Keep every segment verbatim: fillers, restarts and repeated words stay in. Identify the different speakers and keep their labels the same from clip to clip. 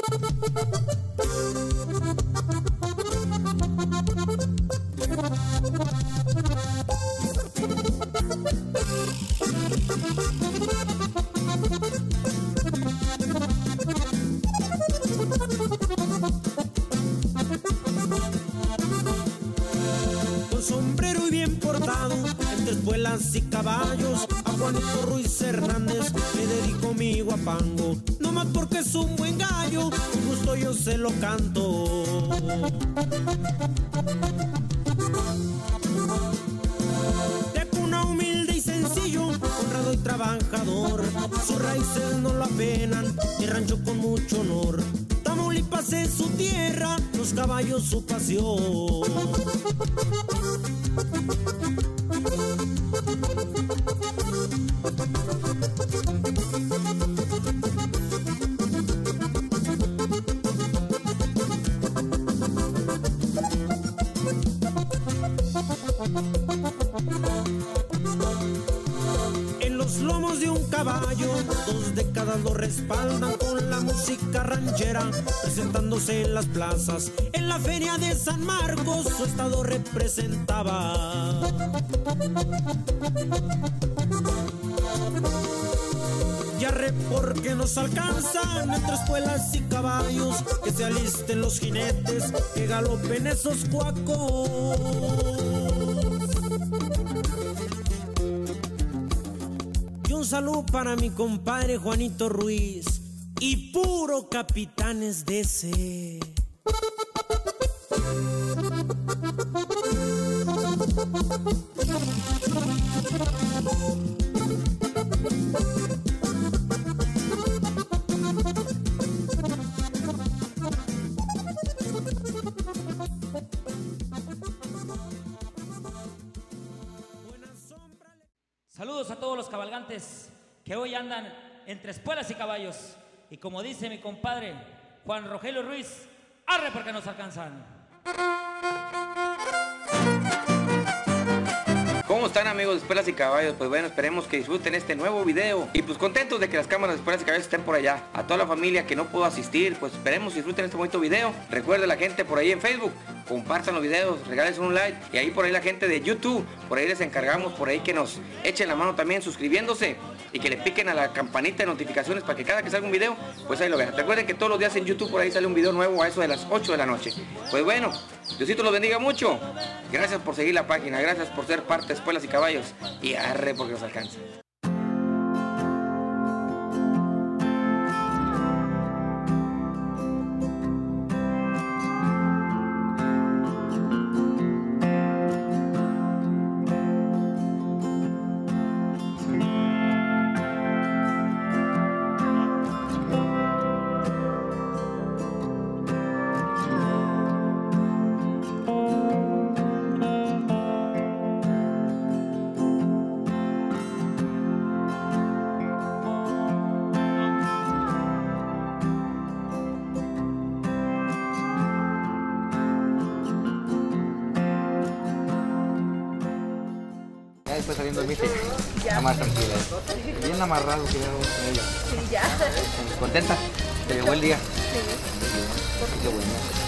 Speaker 1: Con sombrero y bien portado, entre espuelas y caballos, a Juanito Ruiz Hernández le dedico mi guapango. No más porque es un buen gallo, con gusto yo se lo canto. De cuna humilde y sencillo, honrado y trabajador, sus raíces no lo apenan, mi rancho con mucho honor. Tamaulipas es su tierra, los caballos su pasión. En los lomos de un caballo, dos décadas lo respaldan con la música ranchera, presentándose en las plazas. En la feria de San Marcos su estado representaba. Ya re porque nos alcanzan entre espuelas y caballos, que se alisten los jinetes, que galopen esos cuacos. Y un saludo para mi compadre Juanito Ruiz y puro Capitanes D C.
Speaker 2: Saludos a todos los cabalgantes que hoy andan entre espuelas y caballos. Y como dice mi compadre Juan Rogelio Ruiz, arre porque nos alcanzan.
Speaker 3: ¿Cómo están, amigos de Espuelas y Caballos? Pues bueno, esperemos que disfruten este nuevo video. Y pues contentos de que las cámaras de Espuelas y Caballos estén por allá. A toda la familia que no pudo asistir, pues esperemos que disfruten este bonito video. Recuerden la gente por ahí en Facebook, compartan los videos, regalen un like. Y ahí por ahí la gente de YouTube, por ahí les encargamos por ahí que nos echen la mano también suscribiéndose. Y que le piquen a la campanita de notificaciones para que cada que salga un video, pues ahí lo vean. Recuerden que todos los días en YouTube por ahí sale un video nuevo a eso de las ocho de la noche. Pues bueno, Diosito los bendiga mucho. Gracias por seguir la página, gracias por ser parte de Espuelas y Caballos. Y arre porque nos alcanza.
Speaker 4: Después saliendo del mitin, ya más tranquila, bien amarrado que veo con ella.
Speaker 5: Sí, ya.
Speaker 4: ¿Contenta? ¿Te llegó el día?
Speaker 5: Sí.
Speaker 4: Qué bueno.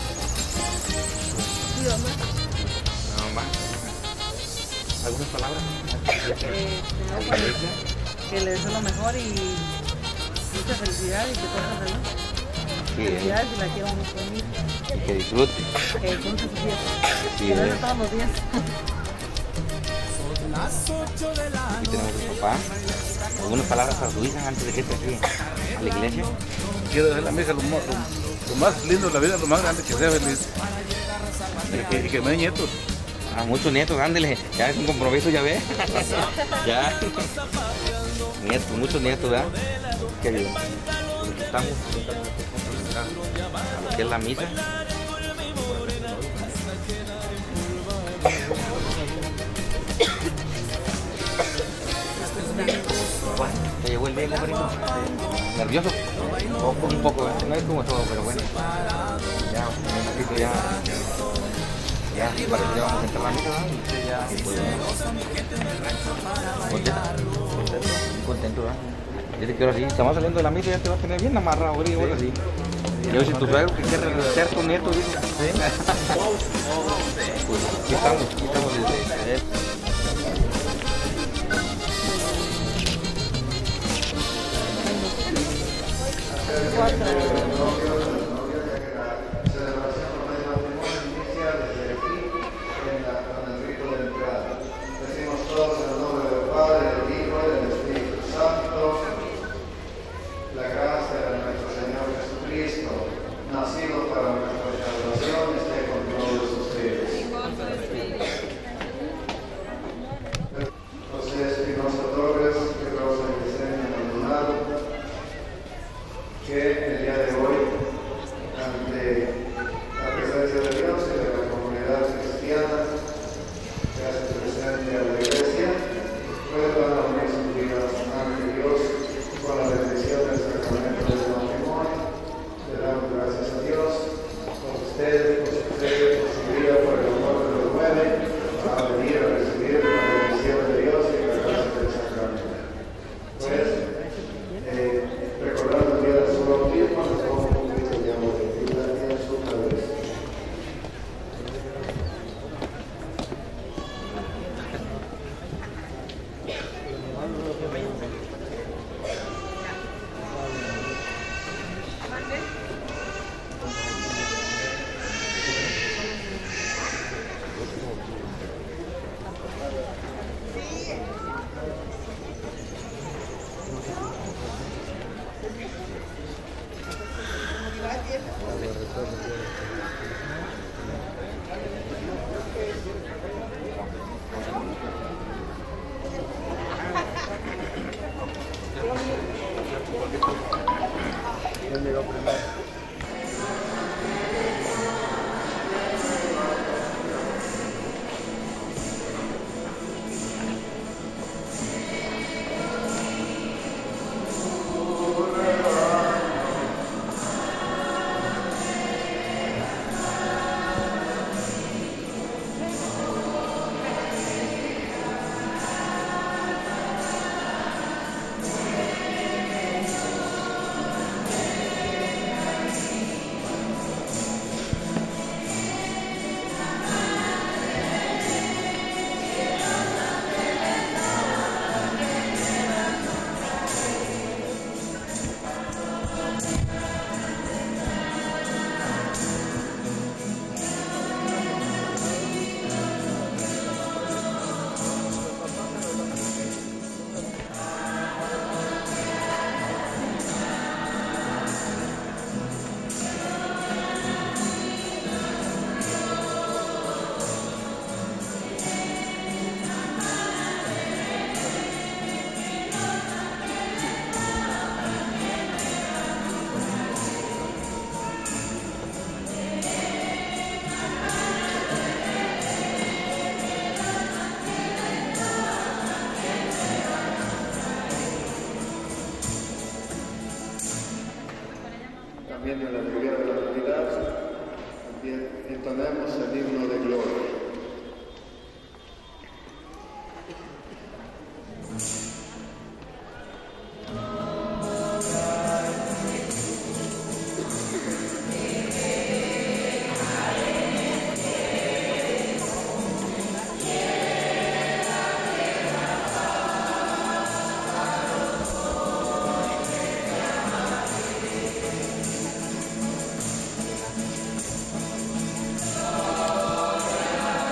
Speaker 5: ¿Y mamá?
Speaker 4: No, más. ¿Algunas palabras?
Speaker 5: Eh, no, pues, que le deseo lo mejor y mucha felicidad y que toda la salud.
Speaker 4: Sí,
Speaker 5: Felicidades y la quiero mucho a mí.
Speaker 4: y que disfrute.
Speaker 5: Que disfrute sus días.
Speaker 4: Sí,
Speaker 5: Que lo
Speaker 4: eh.
Speaker 5: haga todos los días.
Speaker 4: Aquí tenemos a su papá. ¿Algunas palabras para su hija antes de que esté aquí a la iglesia?
Speaker 6: Quiero dejar a mi hija lo, mo- lo- lo más lindo de la vida, lo más grande, que sea feliz. Y que, y que me dé nietos.
Speaker 4: Ah, muchos nietos, ándele. Ya es un compromiso, ya ve. Ya. Nietos, muchos nietos, ¿verdad? Qué bien. Pues aquí estamos, estamos a lo que es la misa. ¿Te llegó el día, compadrito? ¿Nervioso? Poco, un poco, ¿eh? No es como todo, pero bueno. Ya, un poquito ya. Ya, parece que ya vamos a entrar a la misa, ¿verdad? Y pues, contento, contento, contento, ¿verdad? Dice que ahora sí, estamos saliendo de la misa y ya te vas a tener bien amarrado, ahora sí. Yo si tu suegro que quiere renunciar con nietos, digo. ¿Sí? Pues aquí estamos, aquí estamos desde él.
Speaker 7: También en la alegría de la Navidad, también entonemos el himno de gloria.
Speaker 8: Oh,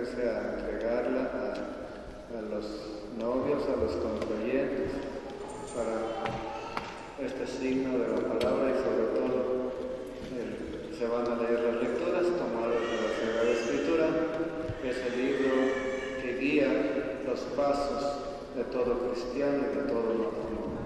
Speaker 7: disponerse a entregarla a, a los novios, a los contrayentes, para este signo de la palabra y sobre todo el, se van a leer las lecturas tomadas de la Sagrada Escritura, que es el libro que guía los pasos de todo cristiano y de todo matrimonio.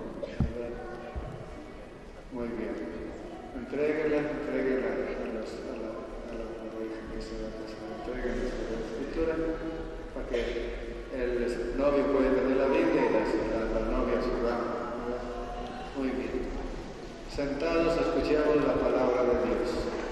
Speaker 7: Muy bien. Entréguela, entréguela a, los, a, la, a la pareja que se va a casar. Entreguen la Sagrada Escritura para que el novio pueda tener la Biblia y la, la, la novia su rama. Muy bien. Sentados escuchemos la palabra de Dios.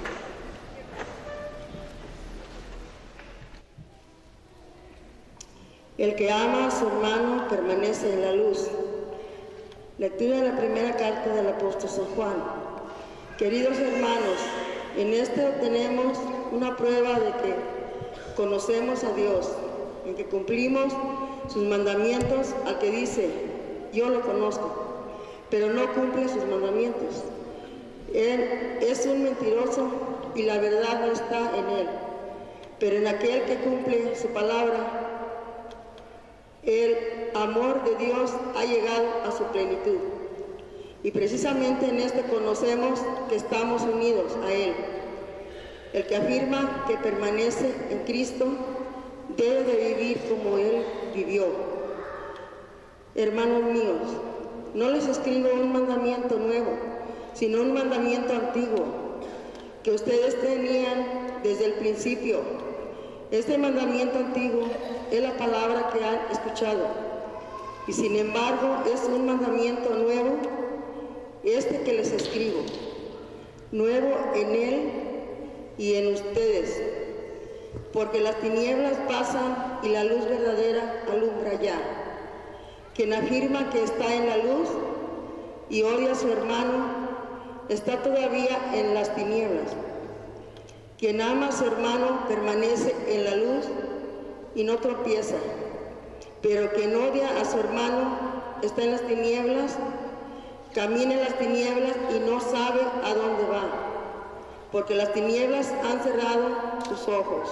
Speaker 8: El que ama a su hermano permanece en la luz. Lectura de la primera carta del apóstol San Juan. Queridos hermanos, en esto tenemos una prueba de que conocemos a Dios, en que cumplimos sus mandamientos. Al que dice, yo lo conozco, pero no cumple sus mandamientos, él es un mentiroso y la verdad no está en él. Pero en aquel que cumple su palabra, el amor de Dios ha llegado a su plenitud. Y precisamente en este conocemos que estamos unidos a Él. El que afirma que permanece en Cristo debe de vivir como Él vivió. Hermanos míos, no les escribo un mandamiento nuevo, sino un mandamiento antiguo, que ustedes tenían desde el principio. Este mandamiento antiguo es la palabra que han escuchado, y sin embargo es un mandamiento nuevo, este que les escribo, nuevo en Él y en ustedes, porque las tinieblas pasan y la luz verdadera alumbra ya. Quien afirma que está en la luz y odia a su hermano, está todavía en las tinieblas. Quien ama a su hermano permanece en la luz y no tropieza, pero quien odia a su hermano está en las tinieblas, camina en las tinieblas y no sabe a dónde va, porque las tinieblas han cerrado sus ojos.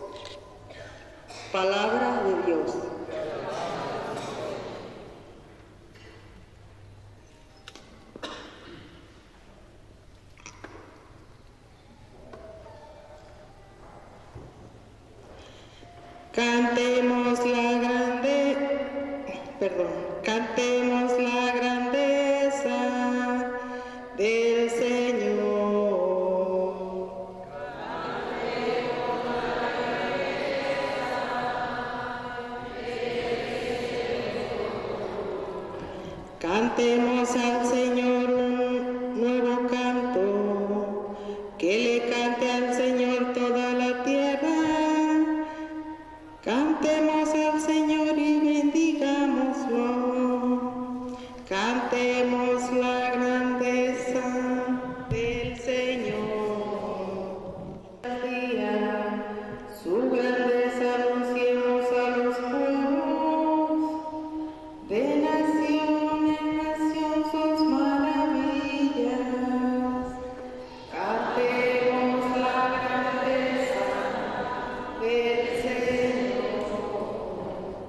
Speaker 8: Palabra de Dios.
Speaker 9: Cantemos la grande, perdón, cantemos la grandeza del Señor. Cantemos la grandeza del Señor. Cantemos al Señor un nuevo canto, que le cante al Señor toda la tierra. Cantemos al Señor y bendigámoslo. Cantemos la grandeza del Señor. Día, su grandeza anunciemos a los pueblos. De nación en nación sus maravillas. Cantemos la grandeza del Señor.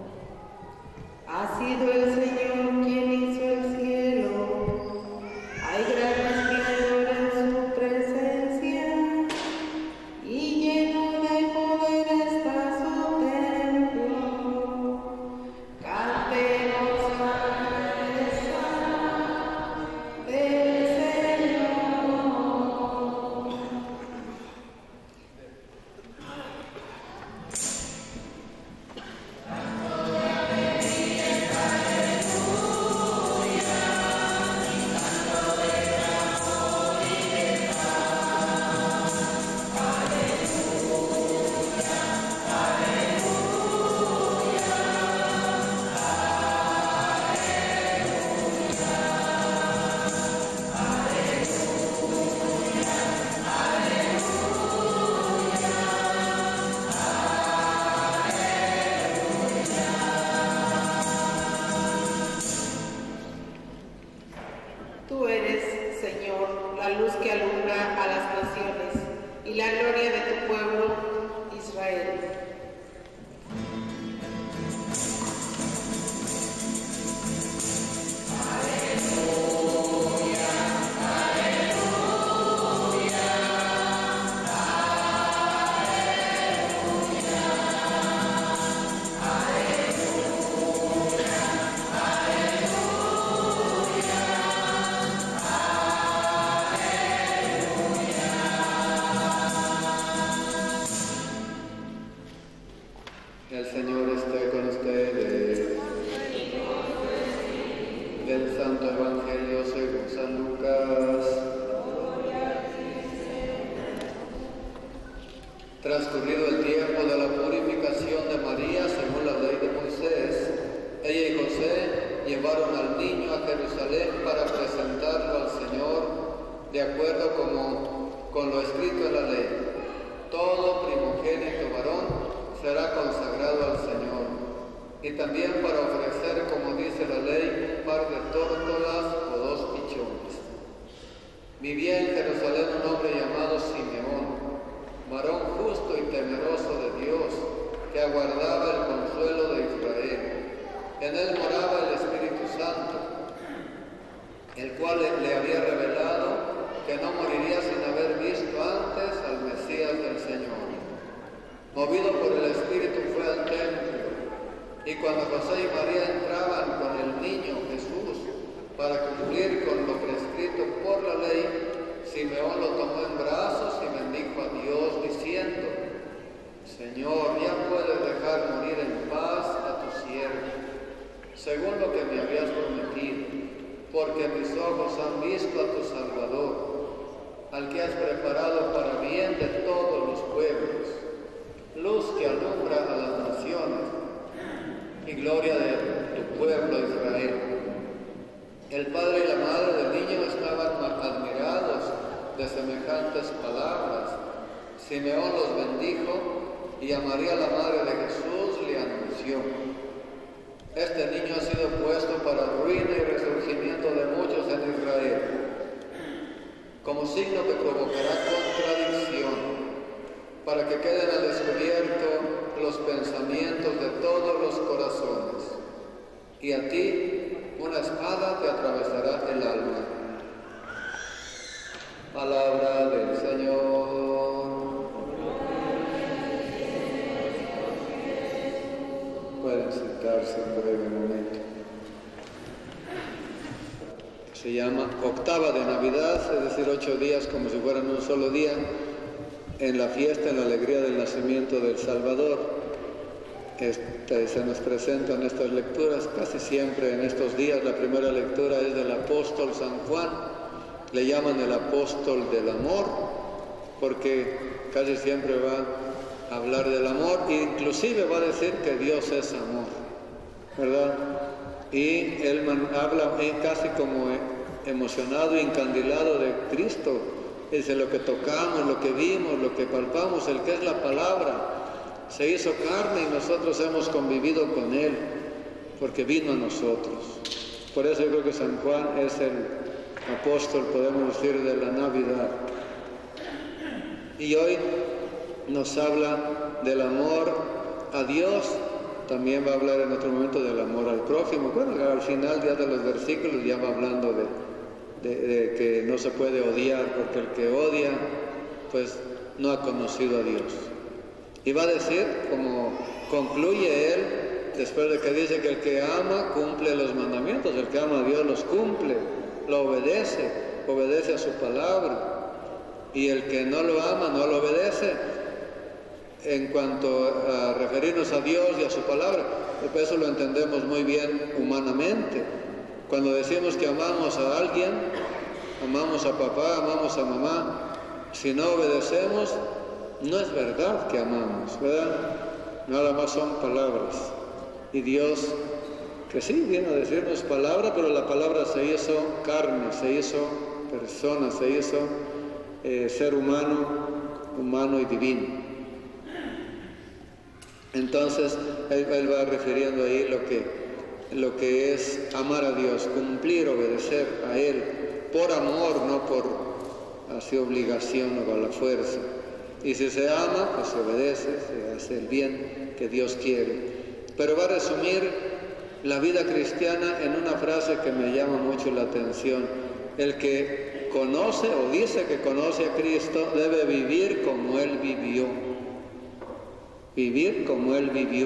Speaker 7: Señor esté con ustedes. Del Santo Evangelio según San Lucas. Transcurrido el tiempo de la purificación de María según la ley de Moisés, ella y José llevaron al niño a Jerusalén para presentarlo al Señor de acuerdo como, con lo escrito en la ley. Todo primogénito varón será consagrado al Señor, y también para ofrecer, como dice la ley, un par de tórtolas o dos pichones. Vivía en Jerusalén un hombre llamado Simeón, varón justo y temeroso de Dios, que aguardaba el consuelo de Israel. En él moraba el Espíritu Santo, el cual le había revelado que no moriría sin haber visto antes al Mesías del Señor. Movido por el Espíritu fue al templo, y cuando José y María entraban con el niño Jesús para cumplir con lo prescrito por la ley, Simeón lo tomó en brazos y bendijo a Dios diciendo: Señor, ya puedes dejar morir en paz a tu siervo, según lo que me habías prometido, porque mis ojos han visto a tu Salvador, al que has preparado para bien de todos los pueblos, luz que alumbra a las naciones y gloria de tu pueblo Israel. El padre y la madre del niño estaban admirados de semejantes palabras. Simeón los bendijo y a María, la madre de Jesús, le anunció: este niño ha sido puesto para ruina y resurgimiento de muchos en Israel, como signo que provocará contradicción, para que queden al descubierto los pensamientos de todos los corazones, y a ti una espada te atravesará el alma. Palabra del Señor. Pueden sentarse un breve momento. Se llama octava de Navidad, es decir, ocho días como si fueran un solo día, en la fiesta, en la alegría del nacimiento del Salvador. Este, se nos presentan estas lecturas casi siempre en estos días. La primera lectura es del apóstol San Juan, le llaman el apóstol del amor, porque casi siempre va a hablar del amor, e inclusive va a decir que Dios es amor, ¿verdad? Y él habla casi como emocionado e encandilado de Cristo. Dice: lo que tocamos, lo que vimos, lo que palpamos, el que es la palabra, se hizo carne y nosotros hemos convivido con Él, porque vino a nosotros. Por eso yo creo que San Juan es el apóstol, podemos decir, de la Navidad. Y hoy nos habla del amor a Dios, también va a hablar en otro momento del amor al prójimo. Bueno, al final ya de los versículos ya va hablando de, de, de que no se puede odiar, porque el que odia, pues no ha conocido a Dios. Y va a decir, como concluye él, después de que dice que el que ama cumple los mandamientos, el que ama a Dios los cumple, lo obedece, obedece a su palabra. Y el que no lo ama, no lo obedece. En cuanto a referirnos a Dios y a su palabra, eso lo entendemos muy bien humanamente. Cuando decimos que amamos a alguien, amamos a papá, amamos a mamá, si no obedecemos, no es verdad que amamos, ¿verdad? Nada más son palabras. Y Dios, que sí, viene a decirnos palabra, pero la palabra se hizo carne, se hizo persona, se hizo eh, ser humano, humano y divino. Entonces, él, él va refiriendo ahí lo que, lo que es amar a Dios, cumplir, obedecer a Él, por amor, no por así obligación o a la fuerza. Y si se ama, pues se obedece, se hace el bien que Dios quiere. Pero va a resumir la vida cristiana en una frase que me llama mucho la atención. El que conoce o dice que conoce a Cristo debe vivir como Él vivió. Vivir como Él vivió.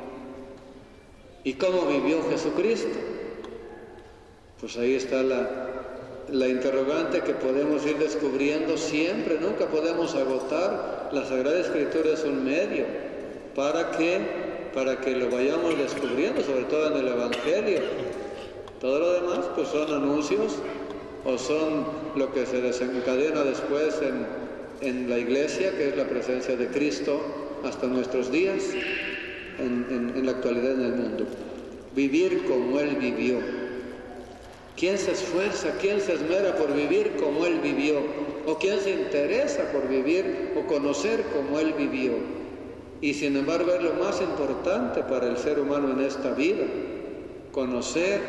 Speaker 7: ¿Y cómo vivió Jesucristo? Pues ahí está la, la interrogante que podemos ir descubriendo siempre. Nunca podemos agotar. La Sagrada Escritura es un medio para que para que lo vayamos descubriendo, sobre todo en el Evangelio. Todo lo demás pues son anuncios o son lo que se desencadena después en, en la iglesia, que es la presencia de Cristo hasta nuestros días, en, en, en la actualidad en el mundo. Vivir como Él vivió. ¿Quién se esfuerza, quién se esmera por vivir como Él vivió? ¿O quién se interesa por vivir o conocer como Él vivió? Y sin embargo es lo más importante para el ser humano en esta vida, conocer,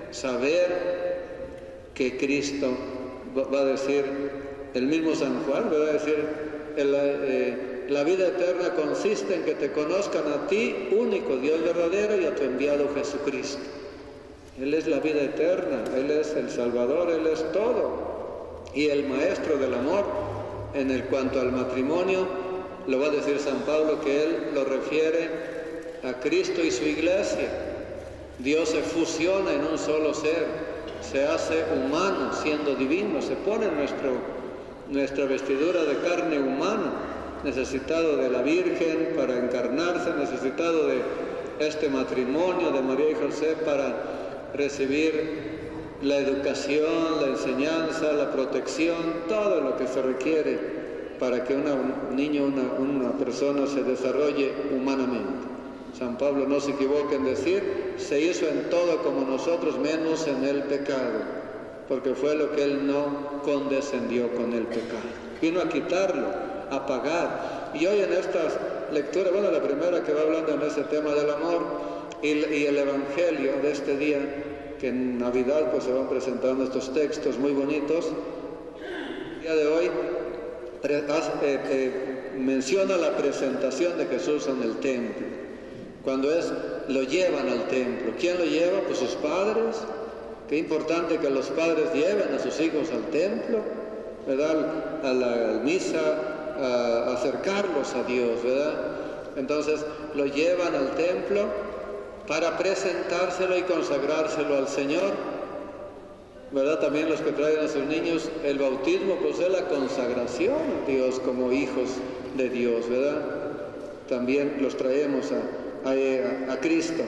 Speaker 7: saber que Cristo, va a decir el mismo San Juan, va a decir, el, eh, la vida eterna consiste en que te conozcan a ti, único Dios verdadero, y a tu enviado Jesucristo. Él es la vida eterna, Él es el Salvador, Él es todo. Y el Maestro del amor, en el cuanto al matrimonio, lo va a decir San Pablo, que Él lo refiere a Cristo y su iglesia. Dios se fusiona en un solo ser, se hace humano siendo divino, se pone en nuestro, nuestra vestidura de carne humana, necesitado de la Virgen para encarnarse, necesitado de este matrimonio de María y José para recibir la educación, la enseñanza, la protección, todo lo que se requiere para que una, un niño, una, una persona se desarrolle humanamente. San Pablo no se equivoca en decir, se hizo en todo como nosotros, menos en el pecado, porque fue lo que Él no condescendió con el pecado. Vino a quitarlo, a pagar. Y hoy en estas lecturas, bueno, la primera que va hablando en ese tema del amor, y, y el Evangelio de este día, que en Navidad pues se van presentando estos textos muy bonitos. El día de hoy eh, eh, menciona la presentación de Jesús en el templo, cuando es, lo llevan al templo. ¿Quién lo lleva? Pues sus padres. Qué importante que los padres lleven a sus hijos al templo, ¿verdad? A la misa, a acercarlos a Dios, ¿verdad? Entonces lo llevan al templo para presentárselo y consagrárselo al Señor, ¿verdad? También los que traen a sus niños el bautismo, pues es la consagración a Dios como hijos de Dios, ¿verdad? También los traemos a, a, a Cristo.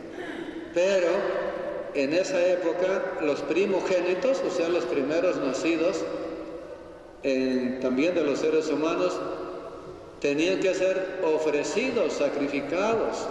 Speaker 7: Pero en esa época los primogénitos, o sea, los primeros nacidos en, también de los seres humanos, tenían que ser ofrecidos, sacrificados.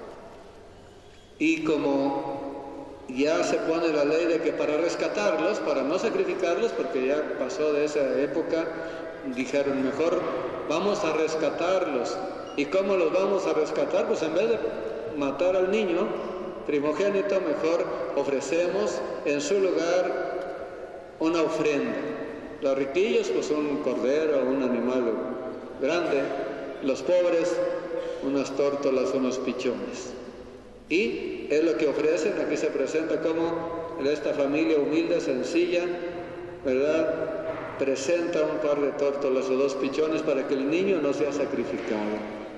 Speaker 7: Y como ya se pone la ley de que para rescatarlos, para no sacrificarlos, porque ya pasó de esa época, dijeron mejor vamos a rescatarlos. ¿Y cómo los vamos a rescatar? Pues en vez de matar al niño primogénito, mejor ofrecemos en su lugar una ofrenda. Los riquillos, pues un cordero, un animal grande. Los pobres, unas tórtolas, unos pichones. Y es lo que ofrecen. Aquí se presenta como esta familia humilde, sencilla, ¿verdad? Presenta un par de tórtolas o dos pichones para que el niño no sea sacrificado.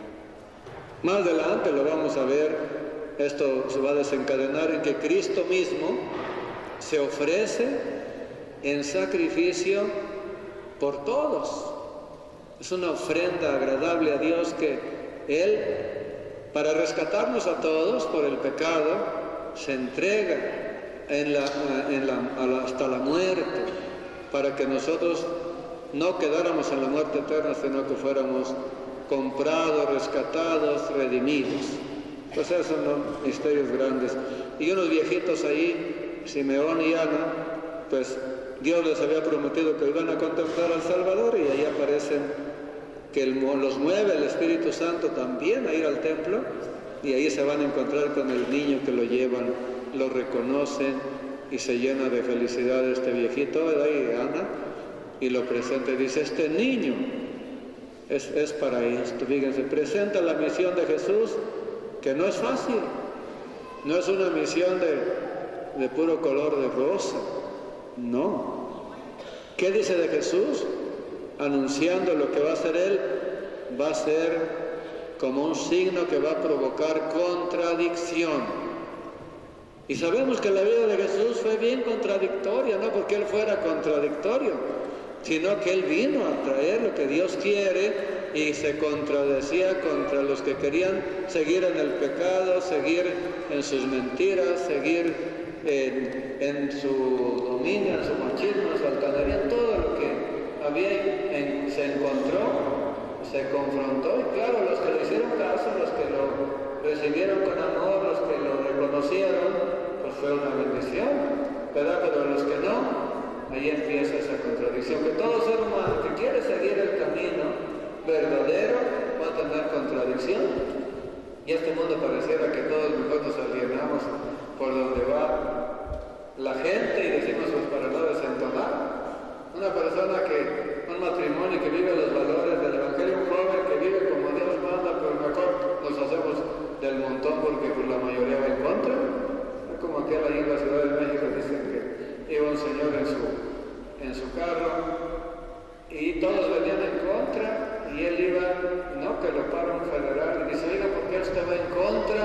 Speaker 7: Más adelante lo vamos a ver, esto se va a desencadenar en que Cristo mismo se ofrece en sacrificio por todos. Es una ofrenda agradable a Dios que Él, para rescatarnos a todos por el pecado, se entrega en la, en la, a la, hasta la muerte, para que nosotros no quedáramos en la muerte eterna, sino que fuéramos comprados, rescatados, redimidos. Pues esos son misterios grandes. Y unos viejitos ahí, Simeón y Ana, pues Dios les había prometido que iban a contemplar al Salvador, y ahí aparecen que el, los mueve el Espíritu Santo también a ir al templo, y ahí se van a encontrar con el niño que lo llevan, lo reconocen y se llena de felicidad este viejito, ¿verdad? Y Ana, y lo presenta y dice, este niño es, es para esto. Fíjense, presenta la misión de Jesús, que no es fácil, no es una misión de, de puro color de rosa, no. ¿Qué dice de Jesús? Anunciando lo que va a hacer Él, va a ser como un signo que va a provocar contradicción. Y sabemos que la vida de Jesús fue bien contradictoria, no porque Él fuera contradictorio, sino que Él vino a traer lo que Dios quiere y se contradecía contra los que querían seguir en el pecado, seguir en sus mentiras, seguir en, en su dominio, en su machismo, en su altanería, todo lo que había en, se encontró, se confrontó, y claro, los que le hicieron caso, los que lo recibieron con amor, los que lo reconocieron, pues fue una bendición, ¿verdad? Pero los que no, ahí empieza esa contradicción, que todo ser humano que quiere seguir el camino verdadero va a tener contradicción. Y este mundo pareciera que todos mejor nos alienamos por donde va la gente y decimos pues para no desentonar. Una persona que, un matrimonio que vive los valores del Evangelio, un joven que vive como Dios manda, pero mejor nos hacemos del montón porque pues, la mayoría va en contra. Como aquí ahí en la Ciudad de México dicen que iba un señor en su, en su carro y todos venían en contra y él iba, no, que lo para un federal y dice, oiga, ¿por qué usted va en contra?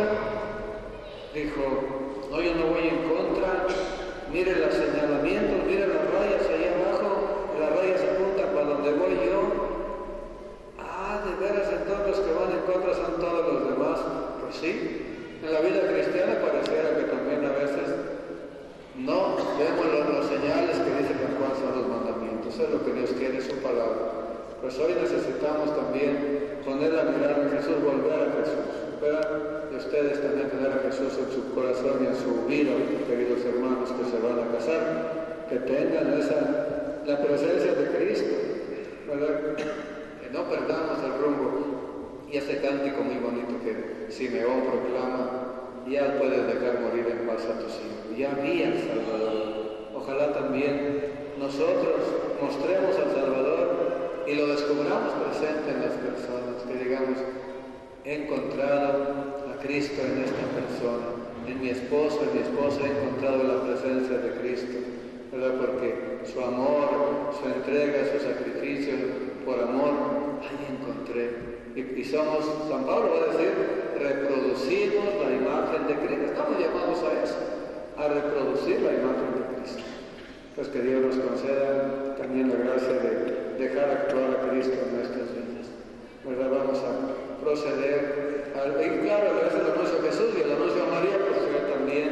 Speaker 7: Dijo, no, yo no voy en contra, mire los señalamientos, mire las rayas ahí abajo, las rayas apuntan para donde voy yo. Ah, de veras entonces los que van en contra son todos los demás. Pues sí. En la vida cristiana pareciera que también a veces no vemos los, los señales que dicen que cuáles son los mandamientos, es lo que Dios quiere, su palabra. Pues hoy necesitamos también poner la mirada en Jesús, volver a Jesús, ¿verdad? Y ustedes también tener a Jesús en su corazón y en su vida, queridos hermanos que se van a casar, que tengan esa, la presencia de Cristo, ¿verdad? Que no perdamos el rumbo. Y ese cántico muy bonito que Simeón proclama, ya puedes dejar morir en paz a tus hijos, ya vi al Salvador. Ojalá también nosotros mostremos al Salvador y lo descubramos presente en las personas, que digamos, he encontrado a Cristo en esta persona, en mi esposo, en mi esposa he encontrado la presencia de Cristo, ¿verdad? Porque su amor, su entrega, su sacrificio por amor, ahí encontré. Y, y somos, San Pablo va a decir, reproducimos la imagen de Cristo. Estamos llamados a eso, a reproducir la imagen de Cristo. Pues que Dios nos conceda también la gracia de dejar actuar a Cristo en nuestras vidas. ¿Verdad? Vamos a proceder al, y claro, le hace el anuncio a Jesús y el anuncio a María, pues que también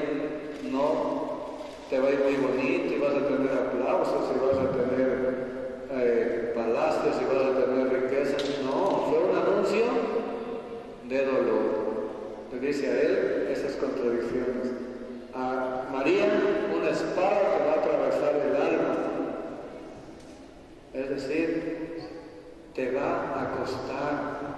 Speaker 7: no te va a ir muy bonito y vas a tener aplausos y vas a tener Eh, palacios y vas a tener riquezas. No, fue un anuncio de dolor. Le dice a él esas contradicciones. A María, una espada que va a atravesar el alma. Es decir, te va a costar,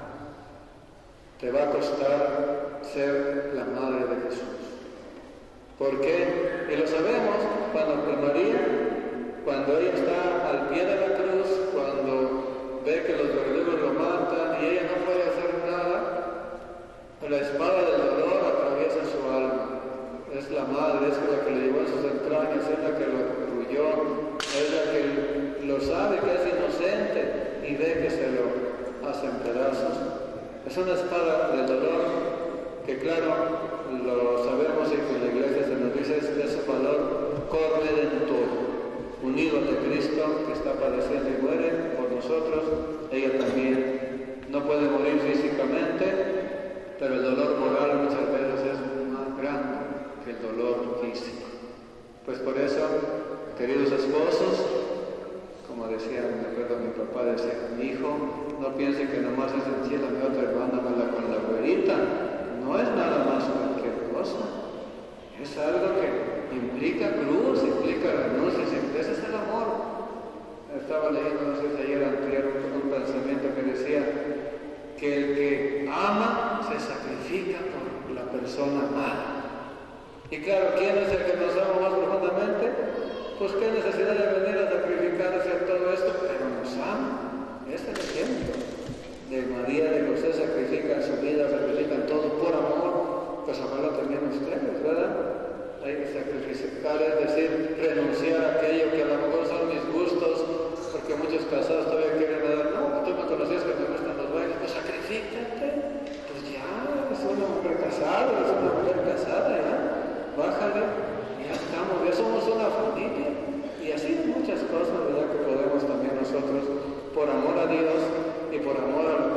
Speaker 7: te va a costar ser la madre de Jesús. ¿Por qué? Y lo sabemos cuando María, cuando ella está al pie de la cruz, cuando ve que los verdugos lo matan y ella no puede hacer nada, la espada del dolor atraviesa su alma. Es la madre, es la que le llevó en sus entrañas, es la que lo arrulló, es la que lo sabe que es inocente y ve que se lo hacen pedazos. Es una espada del dolor que, claro, lo sabemos y que en la iglesia se nos dice es ese valor corredentor. Unido a Cristo que está padeciendo y muere por nosotros, ella también no puede morir físicamente, pero el dolor moral muchas veces es más grande que el dolor físico. Pues por eso, queridos esposos, como decía, me acuerdo mi papá decía, mi hijo, no piense que nomás es en cielo, mi otra hermana me la con la güerita, no es nada más cualquier cosa, es algo que implica cruz, implica renuncia, ese es el amor. Estaba leyendo, no sé si ayer anterior, un pensamiento que decía que el que ama se sacrifica por la persona amada. Y claro, ¿quién es el que nos ama más profundamente? Pues qué necesidad de venir a sacrificarse a todo esto, pero nos ama. Ese es el ejemplo de María, de José, sacrifican su vida, sacrifican todo por amor. Pues ojalá también ustedes, ¿verdad? Hay que sacrificar, es decir, renunciar a aquello que a lo mejor son mis gustos, porque muchos casados todavía quieren dar, no, tú me conocías que me gustan los bailes, pues sacrifícate, pues ya, es una mujer casada, es una mujer casada, ya, bájale, ya estamos, ya somos una familia, y así muchas cosas, ¿verdad?, que podemos también nosotros, por amor a Dios y por amor a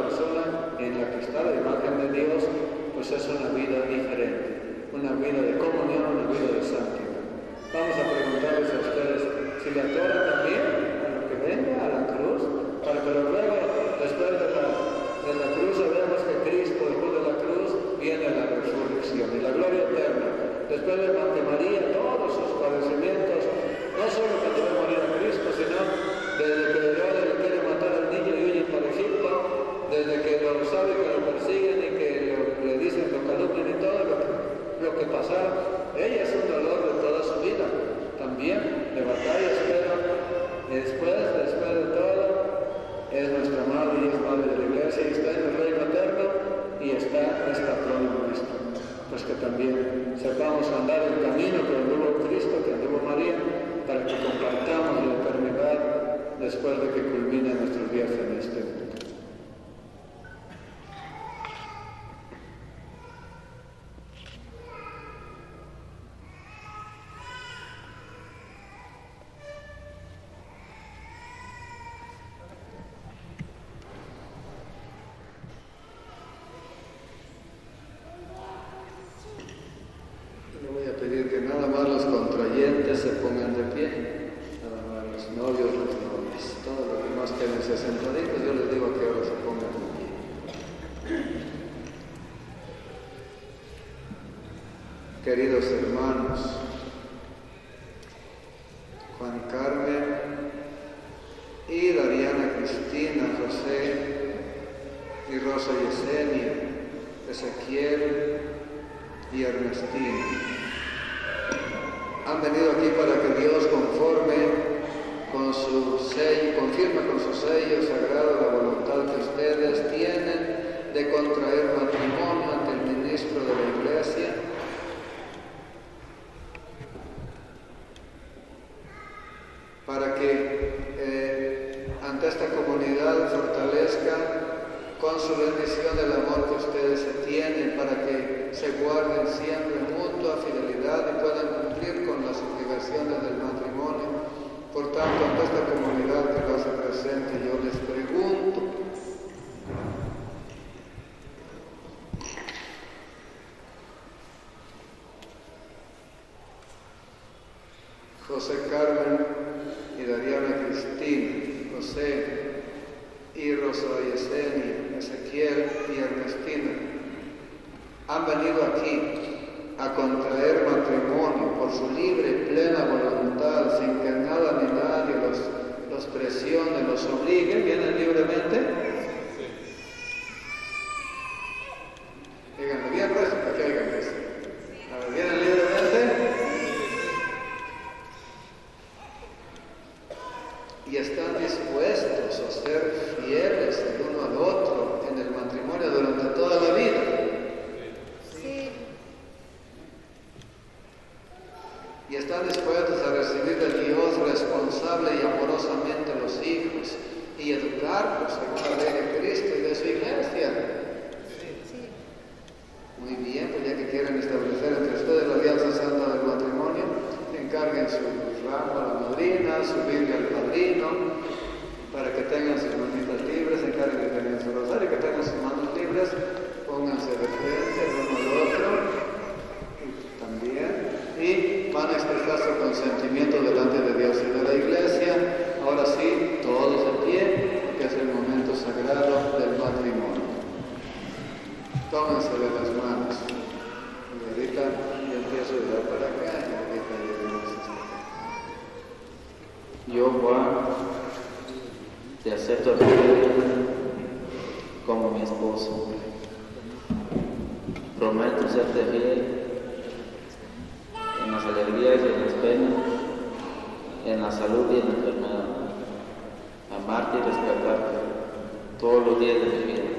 Speaker 7: vida de comunión, una vida de santidad. Vamos a preguntarles a ustedes si le atoran también a lo que venga, a la cruz, para que luego, después de la, de la cruz, sabemos que Cristo, después de la cruz, viene la resurrección y la gloria eterna. Después de que María, todos sus padecimientos, no solo cuando ve morir a Cristo, sino desde que Herodes le quiere matar al niño y huyen para Egipto, desde que lo sabe que lo persiguen y que lo, le dicen, lo calumnian y todo lo que, lo que pasa, ella es un dolor de toda su vida, también de batallas, pero después, después de todo, es nuestra madre y es madre de la iglesia y está en el reino eterno y está nuestra patrona nuestra. Pues que también sepamos andar el camino que anduvo Cristo, que anduvo María, para que compartamos la eternidad después de que culminen nuestros días en este mundo. Queridos hermanos, Juan Carmen y Dariana Cristina, José y Rosa Yesenia, Ezequiel y Ernestina, han venido aquí para que Dios conforme con su sello, confirme con su sello sagrado la voluntad que ustedes tienen de contraer matrimonio ante el ministro de la Iglesia, para que eh, ante esta comunidad fortalezca con su bendición el amor que ustedes se tienen, para que se guarden siempre mutua fidelidad y puedan cumplir con las obligaciones del matrimonio. Por tanto, ante esta comunidad que lo hace presente, yo les pregunto, José Carmen y Dariana Cristina, José y Rosa Yesenia, Ezequiel y Ernestina, han venido aquí a contraer matrimonio por su libre y plena voluntad, sin que nada ni nadie los, los presione, los obligue. ¿Vienen libremente? Díganlo bien, pues, para que oigan eso. A ver, ¿vienen libremente? Y están dispuestos a ser fieles el uno al otro en el matrimonio durante toda la vida.
Speaker 9: Sí.
Speaker 7: Y están dispuestos a recibir de Dios responsable y amorosamente a los hijos y educarlos según la ley de Cristo y de su iglesia.
Speaker 9: Sí.
Speaker 7: Muy bien, pues ya que quieren establecer entre ustedes la alianza santa del matrimonio, encarguen su ramo a la madrina, su Biblia al padrino, para que tengan sus manitas libres, encarguen de tener su rosario, que tengan sus manos libres, pónganse de frente el uno al otro, también, y van a expresar su consentimiento delante de Dios y de la iglesia. Ahora sí, todos de pie, porque es el momento sagrado del matrimonio. Tómense de las manos. Y ahorita yo empiezo a dar para acá, y ahorita lleguemos hasta acá.
Speaker 10: Yo, Juan, te acepto como mi esposo. Prometo serte fiel en las alegrías y en las penas, en la salud y en la enfermedad, amarte y respetarte todos los días de mi vida.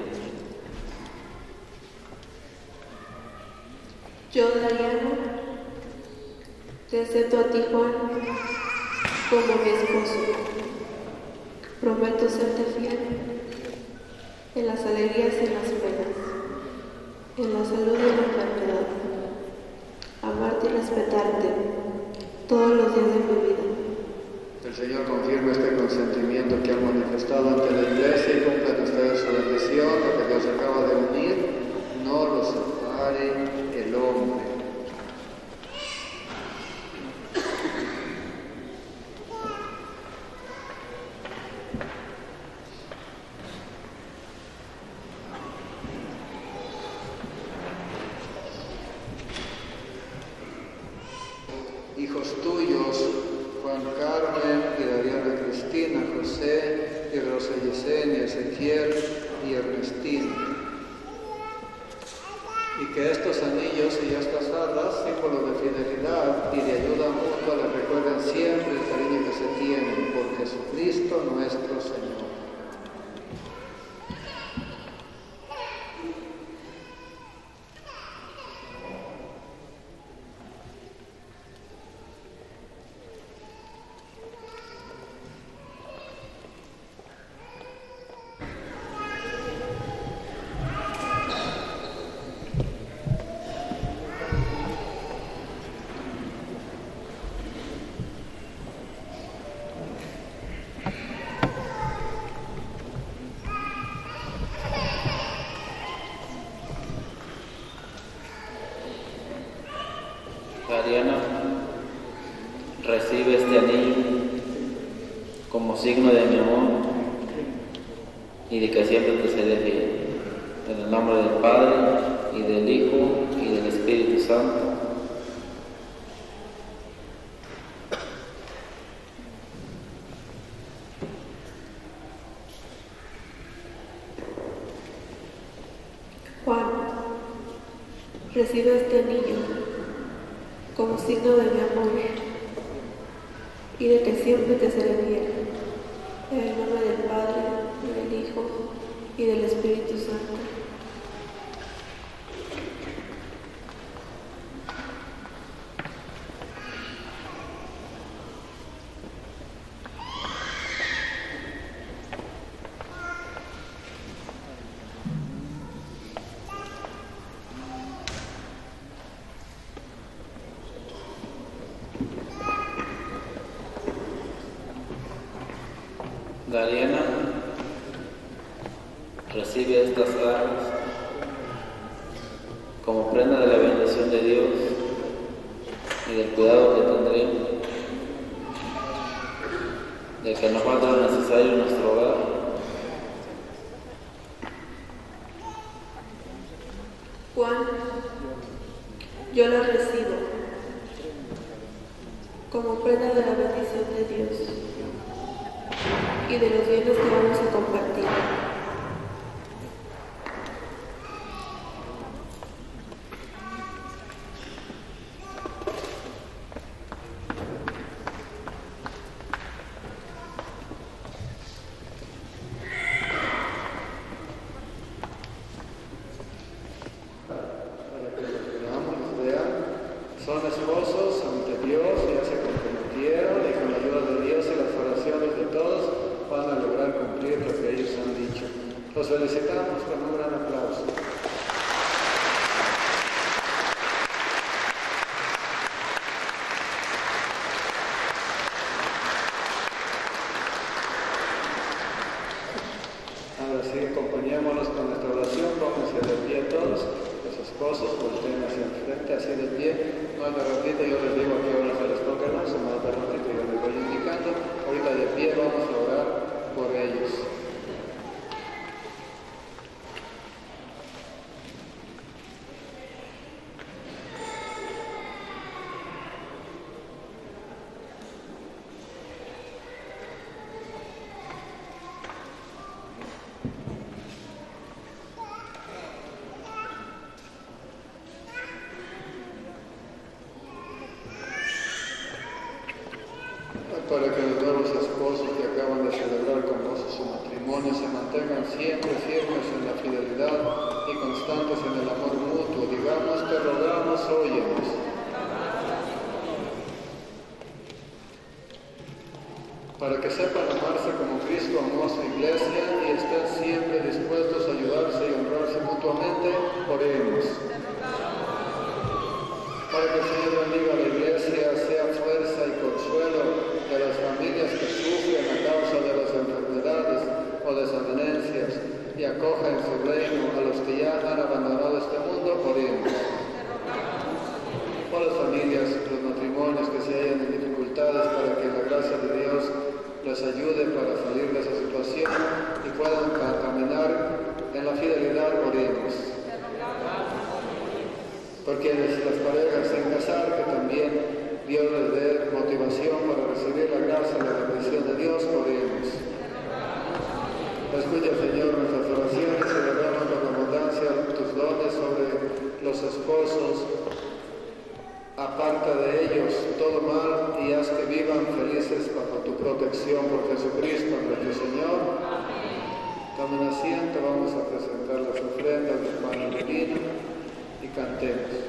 Speaker 9: Yo, Dariana, te acepto a ti, Juan, como mi esposo. Prometo serte fiel en las alegrías y en las penas, en la salud y en la enfermedad, amarte y respetarte todos los días de mi vida.
Speaker 7: El Señor confirma este consentimiento que han manifestado ante la iglesia y cumplan ustedes su bendición. Lo que Dios acaba de unir, no lo separe el hombre. hijos tuyos, Juan Carmen y Dariana Cristina, José y Rosa Yesenia, Ezequiel y Ernestina. Y que estos anillos y estas arras, símbolos de fidelidad y de ayuda mutua, les recuerden siempre el cariño que se tienen por Jesucristo nuestro Señor.
Speaker 10: Ariana, recibe este anillo como signo de mi amor y de que siempre te seré fiel. En el nombre del Padre, y del Hijo, y del Espíritu Santo.
Speaker 9: Juan, recibe este anillo como signo de mi amor y de que siempre te seré fiel. En el nombre del Padre, y del Hijo, y del Espíritu Santo.
Speaker 10: Dariana, recibe estas armas como prenda de la bendición de Dios y del cuidado que tendré de que no falte lo necesario en nuestro hogar.
Speaker 9: Juan, yo la recibo como prenda de la bendición de Dios y de los bienes que vamos a compartir.
Speaker 7: Para que los veamos, los vean, son esposos ante Dios, ya se comprometieron y con la ayuda de Dios y las oraciones de todos van a lograr cumplir lo que ellos han dicho. Los felicitamos con un gran aplauso. Ahora sí, acompañémonos con nuestra oración, pónganse de pie todos, los esposos, volteen hacia el frente, así de pie. Más de ratito yo les digo a qué hora se les toca el lazo, más de ratito yo les voy indicando. Ahorita de pie vamos a orar por ellos. Para que los nuevos esposos que acaban de celebrar con gozo su matrimonio se mantengan siempre firmes en la fidelidad y constantes en el amor mutuo. Digamos, te rogamos, óyenos. Para que sepan amarse como Cristo amó a su iglesia y estén siempre dispuestos a ayudarse y honrarse mutuamente, oremos. Para que el Señor bendiga a la iglesia, sea fuerza y consuelo de las familias que sufren a causa de las enfermedades o desavenencias y acoja en su reino a los que ya han abandonado este mundo, oremos. Por las familias, los matrimonios que se hallan en dificultades, para que la gracia de Dios les ayude para salir de esa situación y puedan caminar en la fidelidad, oremos. Por quienes las parejas sin casar, que también Dios les dé motivación para recibir la gracia y la bendición de Dios. Oremos. Escucha, Señor, nuestras oraciones y derrama con abundancia tus dones sobre los esposos. Aparta de ellos todo mal y haz que vivan felices bajo tu protección por Jesucristo nuestro Señor. Tomen asiento, vamos a presentar las ofrendas del pan y del vino y cantemos.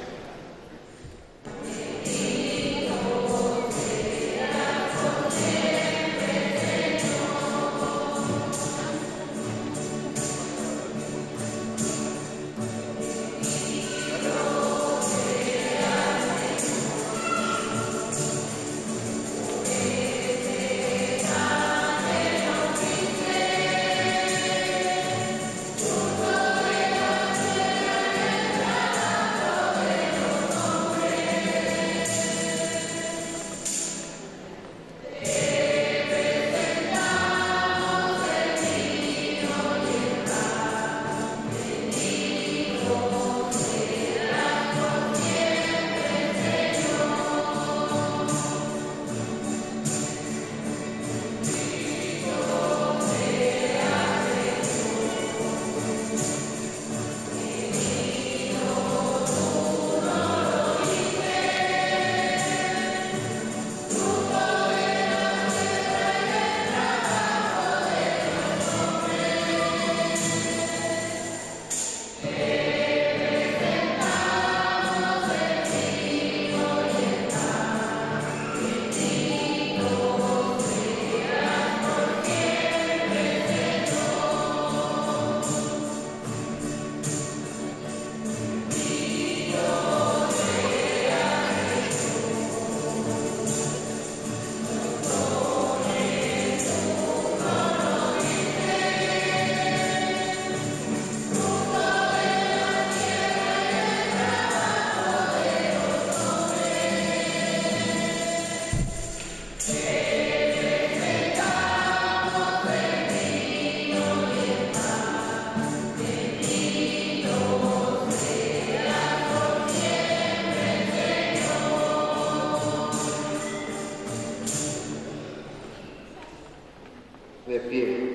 Speaker 7: De pie.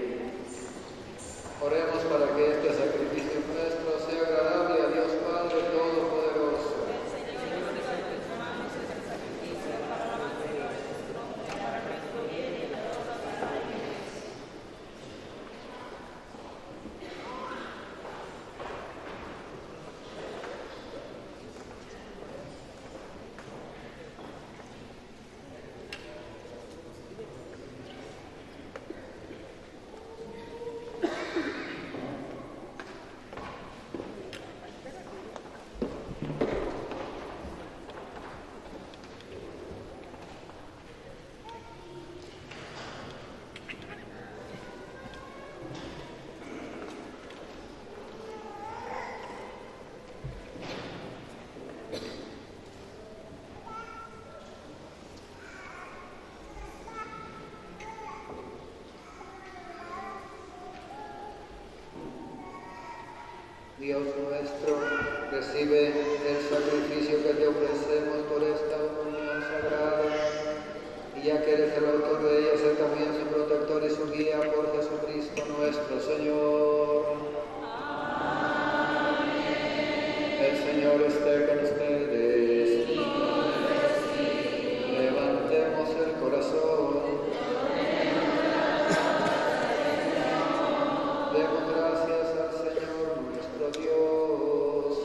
Speaker 7: Oremos para que este sacrificio nuestro sea agradable a Dios Padre Todopoderoso. Dios nuestro, recibe el sacrificio que te ofrecemos por esta unión sagrada, y ya que eres el autor de ella, sé también su protector y su guía por Jesucristo nuestro Señor. Amén. El Señor esté con ustedes. Levantemos el corazón. Demos gracias al Señor nuestro Dios.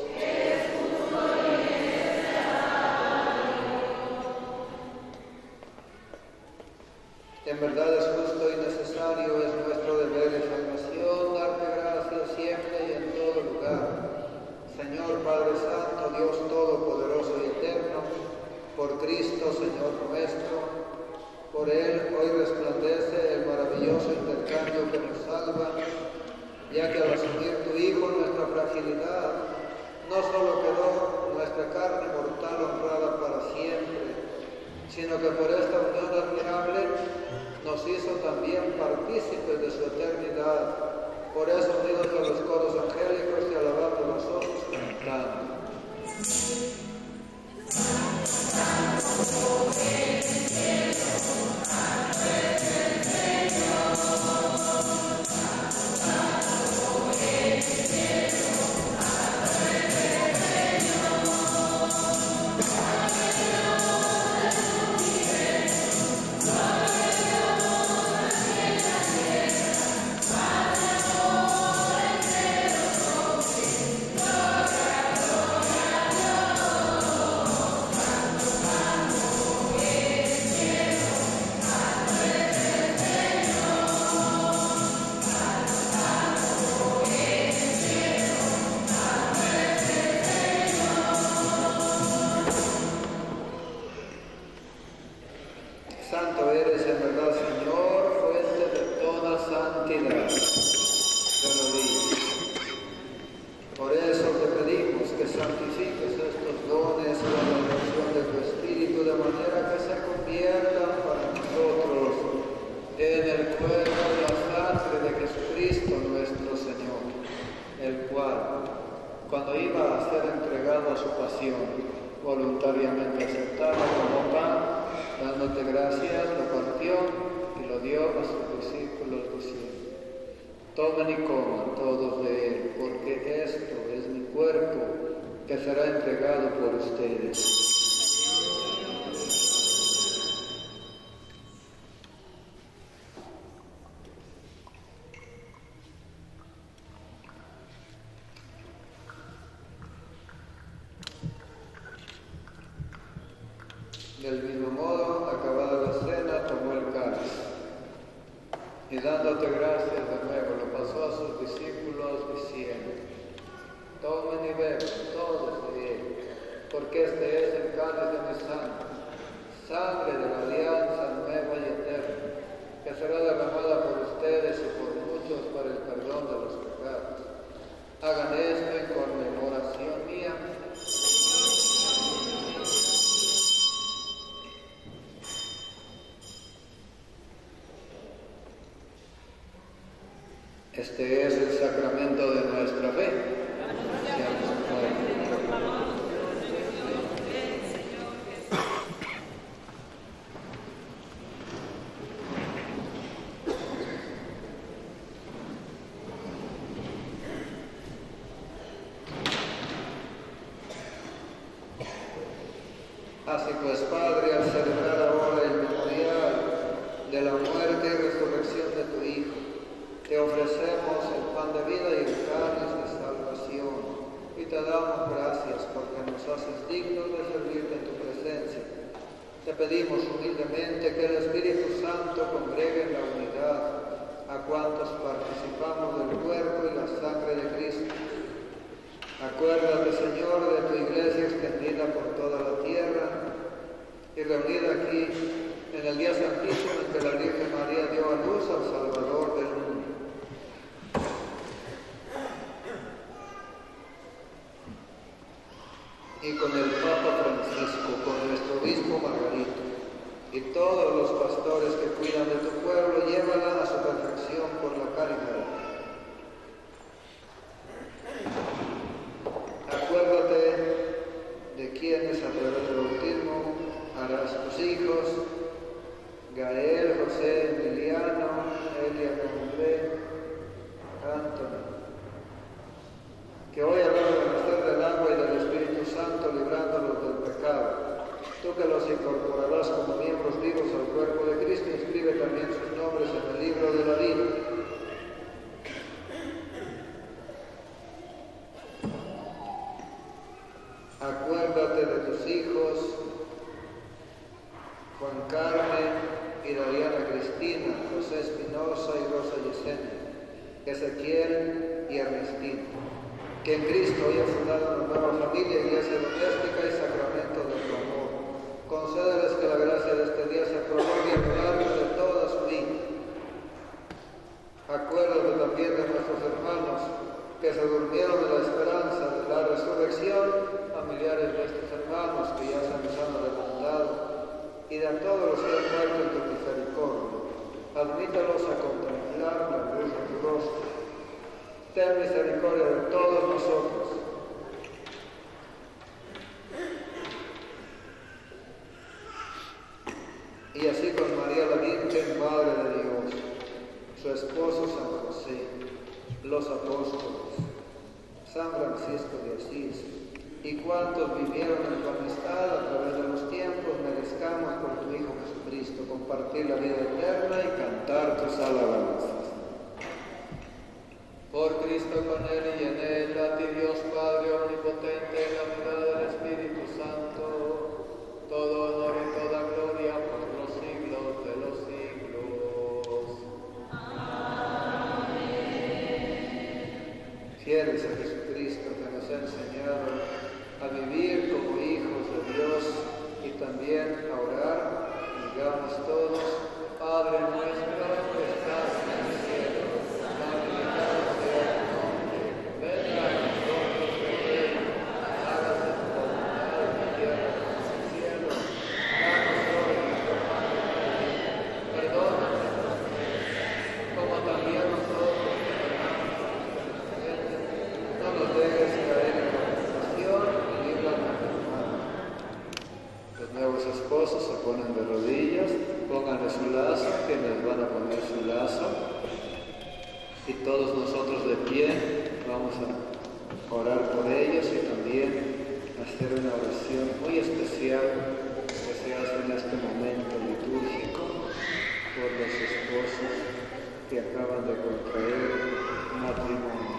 Speaker 7: En verdad es justo y necesario, es nuestro deber y salvación darte gracias siempre y en todo lugar. Señor Padre Santo, Dios Todopoderoso y Eterno, por Cristo Señor nuestro, por Él hoy resplandece el maravilloso intercambio que nos salva, ya que al asumir tu Hijo nuestra fragilidad, no solo quedó nuestra carne mortal honrada para siempre, sino que por esta unión admirable nos hizo también partícipes de su eternidad. Por eso, unidos a los coros angélicos, te alabamos nosotros cantando. voluntariamente aceptada como pan, dándote gracias, lo partió y lo dio a sus discípulos diciendo: tomen y coman todos de él, porque esto es mi cuerpo que será entregado por ustedes. Del mismo modo, acabada la cena, tomó el cáliz y dándote gracias de nuevo, lo pasó a sus discípulos diciendo: tomen y beban todos de él, porque este es el cáliz de mi sangre, sangre de la alianza nueva y eterna, que será derramada por ustedes y por muchos para el perdón de los pecados. Hagan esto en conmemoración mía. Este es el sacramento de nuestra fe. Así pues, Padre, al celebrar ahora el memorial de la muerte y resurrección de tu Hijo, te ofrecemos el pan de vida y el cáliz de salvación, y te damos gracias porque nos haces dignos de servirte en tu presencia. Te pedimos humildemente que el Espíritu Santo congregue en la unidad a cuantos participamos del cuerpo y la sangre de Cristo. Acuérdate, Señor, de tu iglesia extendida por toda la tierra y reunida aquí en el día santísimo en que la Virgen María dio a luz al Salvador del mundo. Y con el Papa Francisco, con nuestro obispo Margarito, y todos los pastores que cuidan de tu pueblo, llévala a su perfección por la caridad. Acuérdate de quienes a través del bautismo harás tus hijos, Gael, José, Emiliano, Elia, André, Antonio, que hoy hablando del misterio del agua y del Espíritu Santo, librándolos del pecado, tú que los incorporarás como miembros vivos al cuerpo de Cristo, inscribe también sus nombres en el libro de la vida. Acuérdate de tus hijos, Juan Carmen y Dariana Cristina, José Espinosa y Rosa Yesenia, Ezequiel y Ernestina, que en Cristo haya fundado una nueva familia, iglesia doméstica y sacramento de tu amor. Concédeles que la gracia de este día se prolongue a lo largo de toda su vida. Acuérdate también de nuestros hermanos que se durmieron de la esperanza de la resurrección, familiares de estos hermanos que ya se nos han adelantado, y de a todos los que han muerto en tu misericordia. Admítalos a contemplar la luz de tu rostro. Ten misericordia de todos nosotros. Y así con María la Virgen, Madre de Dios, su esposo San José, los apóstoles, San Francisco de Asís, y cuantos vivieron en tu amistad a través de los tiempos, merezcamos por tu Hijo Jesucristo compartir la vida eterna y cantar tus alabanzas. Por Cristo, con Él y en Él, a ti Dios Padre Omnipotente, en la unidad del Espíritu Santo, todo honor y toda gloria por los siglos de los siglos. Amén. Fieles a Jesucristo, que nos ha enseñado a vivir como hijos de Dios y también a orar, digamos todos: Padre nuestro que estás en el cielo, santificado sea tu nombre, venga a nosotros tu reino, hágase tu voluntad en la tierra como en el cielo. Danos hoy nuestro pan de cada día, perdona nuestras ofensas, como también nosotros perdonamos a nuestros ofensores. No esposos se ponen de rodillas, pónganle su lazo, quienes van a poner su lazo. Y todos nosotros de pie vamos a orar por ellos y también hacer una oración muy especial que se hace en este momento litúrgico por los esposos que acaban de contraer matrimonio.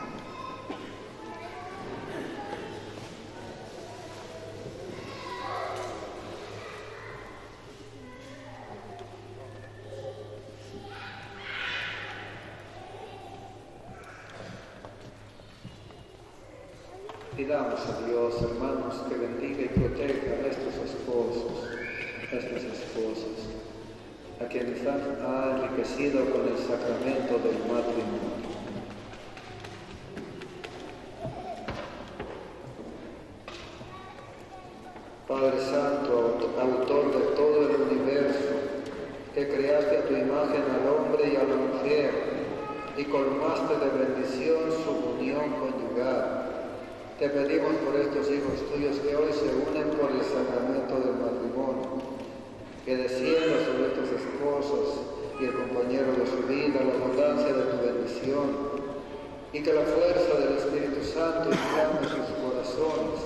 Speaker 7: Pidamos a Dios, hermanos, que bendiga y proteja a estos esposos, a estas esposas, a quienes ha enriquecido con el sacramento del matrimonio. Padre Santo, autor de todo el universo, que creaste a tu imagen al hombre y a la mujer, y colmaste de bendición su unión conyugal, te pedimos por estos hijos tuyos que hoy se unen por el sacramento del matrimonio, que descienda sobre estos esposos y el compañero de su vida la abundancia de tu bendición, y que la fuerza del Espíritu Santo inflame sus corazones,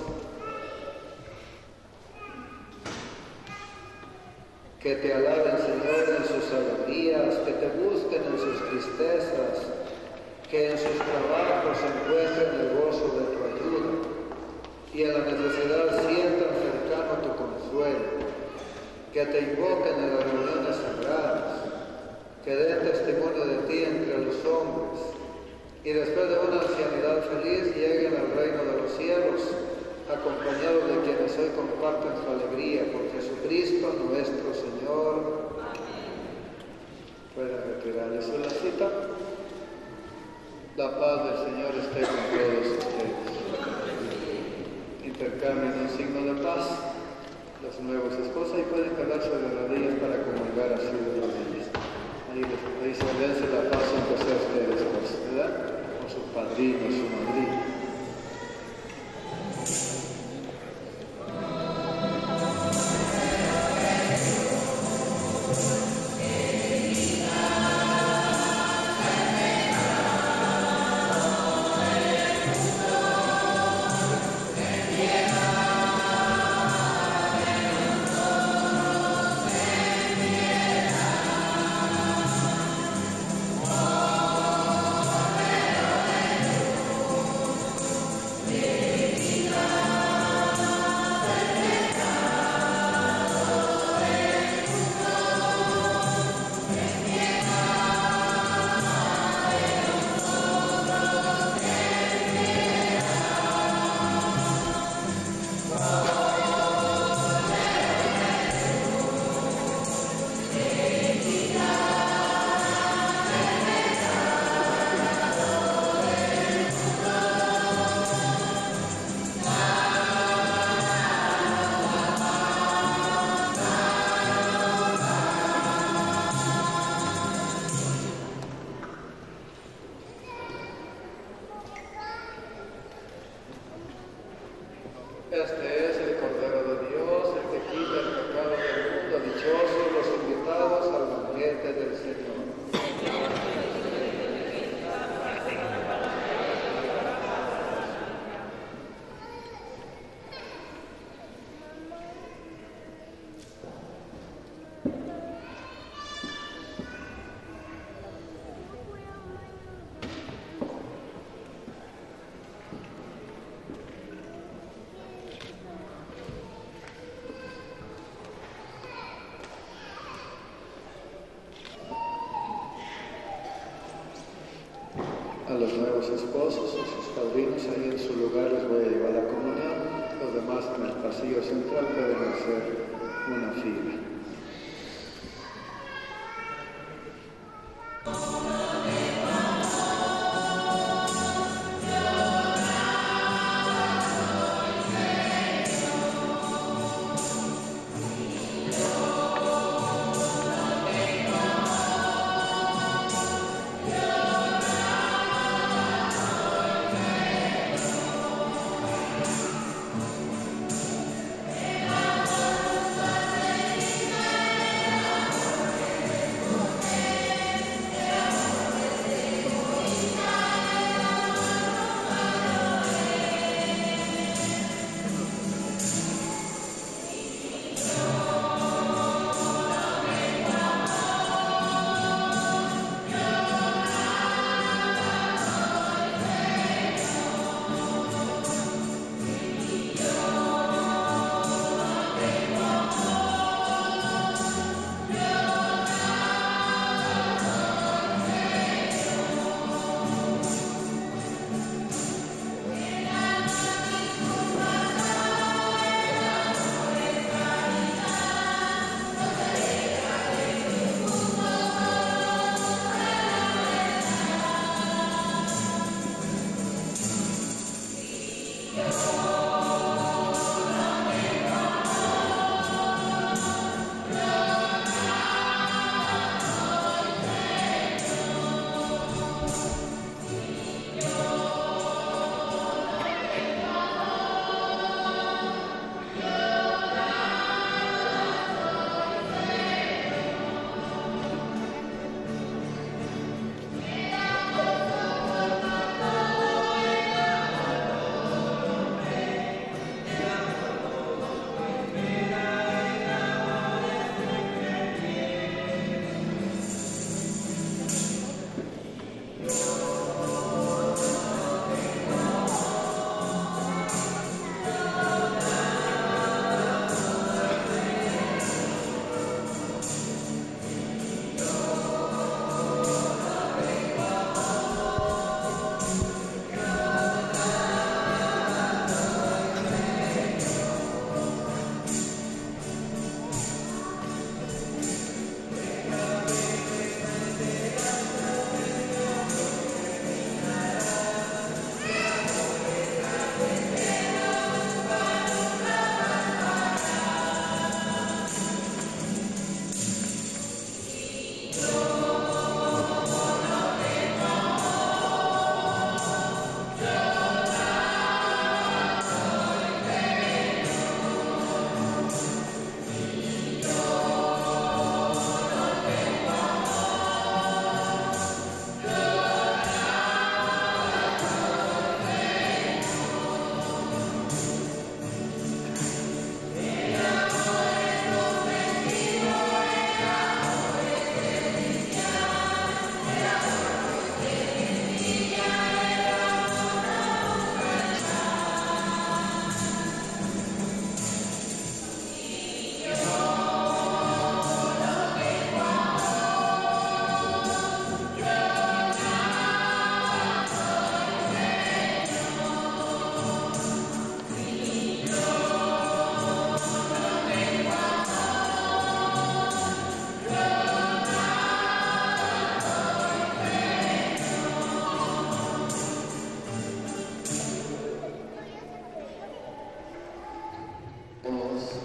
Speaker 7: que te alaben, Señor, en sus alegrías, que te busquen en sus tristezas, que en sus trabajos encuentren el gozo de tu ayuda y en la necesidad sientan cercano tu consuelo, que te invoquen en las reuniones sagradas, que den testimonio de ti entre los hombres y después de una ancianidad feliz lleguen al reino de los cielos, acompañados de quienes hoy comparten su alegría por Jesucristo nuestro Señor. Pueden retirarle su la cita. La paz del Señor esté con todos ustedes. Intercambien un signo de paz los nuevos esposos y pueden quedarse de rodillas para comulgar así de rodillas. Ahí, ahí se vence la paz aunque sea ustedes, pues, ¿verdad? Con su padrino, su madrina. A los nuevos esposos y sus padrinos ahí en su lugar les voy a llevar la comunión. Los demás en el pasillo central pueden hacer una fila.
Speaker 11: Amen.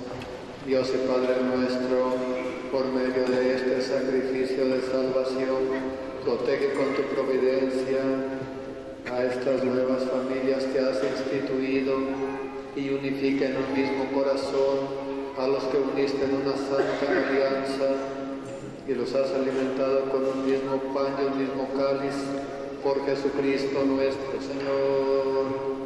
Speaker 7: Dios y Padre nuestro, por medio de este sacrificio de salvación, protege con tu providencia a estas nuevas familias que has instituido y unifica en un mismo corazón a los que uniste en una santa alianza y los has alimentado con un mismo pan y un mismo cáliz, por Jesucristo nuestro Señor.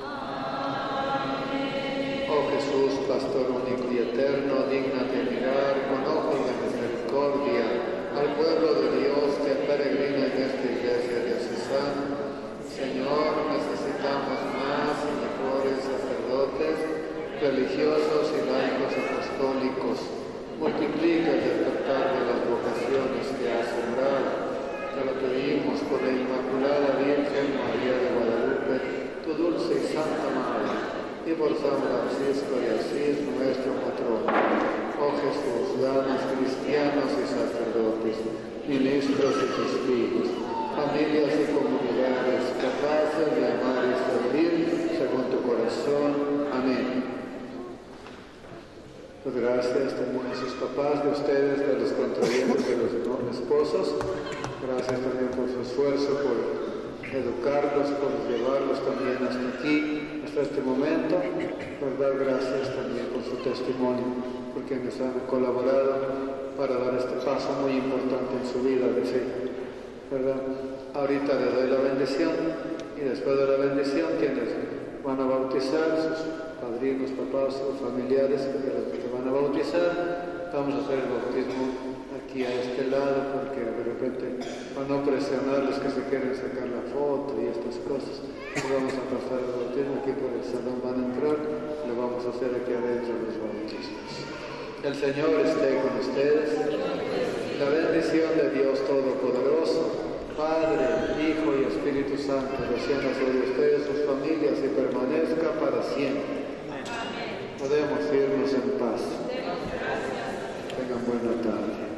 Speaker 7: Oh Jesús, Pastor único y eterno, digna de mirar con ojos de misericordia al pueblo de Dios que peregrina en esta iglesia diocesana. Señor, necesitamos más y mejores sacerdotes, religiosos y laicos apostólicos. Multiplica el despertar de las vocaciones que has sembrado. Te lo pedimos por la Inmaculada Virgen María de Guadalupe, tu dulce y santa Madre, y por San Francisco de Asís, nuestro patrón. Oh Jesús, danos cristianos y sacerdotes, ministros y testigos, familias y comunidades capaces de amar y servir según tu corazón. Amén. Pues gracias también a sus papás, de ustedes, de los contrayentes, de los esposos. Gracias también por su esfuerzo, por educarlos, por llevarlos también hasta aquí, hasta este momento. Por dar gracias también por su testimonio, porque nos han colaborado para dar este paso muy importante en su vida de fe, ¿verdad? Ahorita les doy la bendición y después de la bendición quienes van a bautizar, sus padrinos, papás o familiares que te van a bautizar, vamos a hacer el bautismo aquí a este lado, porque de repente para no presionar los que se quieren sacar la foto y estas cosas, vamos a pasar el bautismo aquí por el salón, van a entrar, lo vamos a hacer aquí adentro los bautismos. El Señor esté con ustedes. La bendición de Dios Todopoderoso, Padre, Hijo y Espíritu Santo, descienda sobre ustedes, sus familias y permanezca para siempre. Podemos irnos en paz. Tengan buena tarde.